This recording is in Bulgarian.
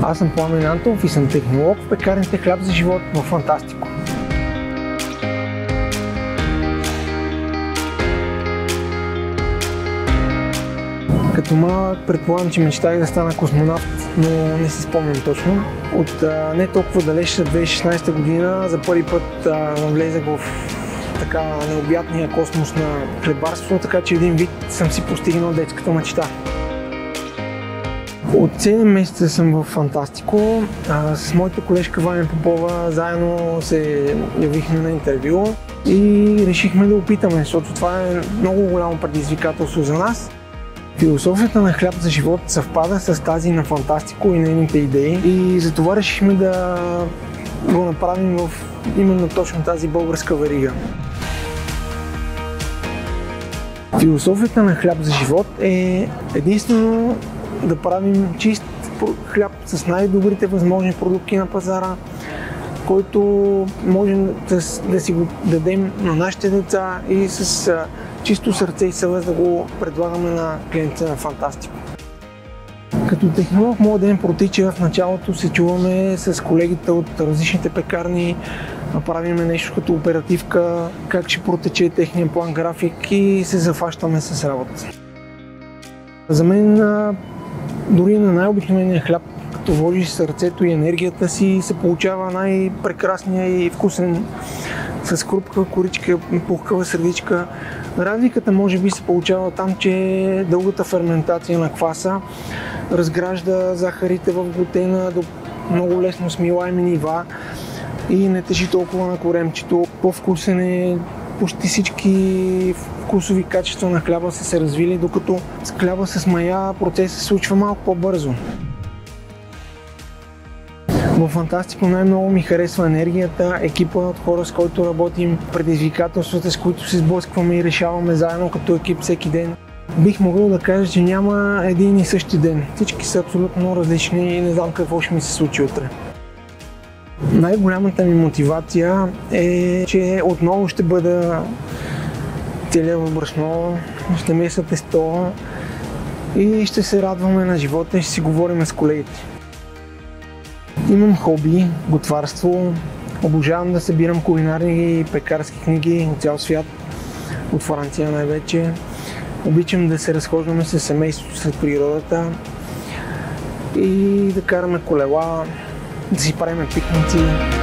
Аз съм Пламен Антонов и съм технолог в пекарните Хляб за живот в Фантастико. Като малък предполагам, че мечтах да стана космонавт, но не си спомням точно. От не толкова далечна 2016 година за първи път навлезах в така необятния космос на хлебарството, така че един вид съм си постигнал детската мечта. От 7 месеца съм в Фантастико. С моята колежка Ваня Попова заедно се явихме на интервю и решихме да опитаме, защото това е много голямо предизвикателство за нас. Философията на Хляб за живот съвпада с тази на Фантастико и нейните идеи и затова решихме да го направим в именно точно тази българска верига. Философията на Хляб за живот е единствено да правим чист хляб с най-добрите възможни продукти на пазара, който можем да си го дадем на нашите деца и с чисто сърце и съвест да го предлагаме на клиентите на Фантастико. Като технолог моят ден протича, в началото се чуваме с колегите от различните пекарни, правиме нещо като оперативка, как ще протече техния план график и се зафащаме с работа. За мен дори на най-обикновения хляб, като вложиш сърцето и енергията си, се получава най-прекрасния и вкусен с хрупка коричка, пухкава средичка. Разликата може би се получава там, че дългата ферментация на кваса разгражда захарите в глутена до много лесно смилаеми нива и не тежи толкова на коремчето. По-вкусен е, почти всички вкусови качества на хляба са се развили, докато с хляба с мая процесът се случва малко по-бързо. В Фантастико най-много ми харесва енергията, екипа от хора, с който работим, предизвикателствата, с които се сблъскваме и решаваме заедно като екип всеки ден. Бих могъл да кажа, че няма един и същи ден. Всички са абсолютно различни и не знам какво ще ми се случи утре. Най-голямата ми мотивация е, че отново ще бъда целия в брашно, ще меся тесто и ще се радваме на живота и ще си говорим с колегите. Имам хоби, готварство, обожавам да събирам кулинарни и пекарски книги от цял свят, от Франция най-вече. Обичам да се разхождаме с семейството сред природата и да караме колела, да си правим пикници.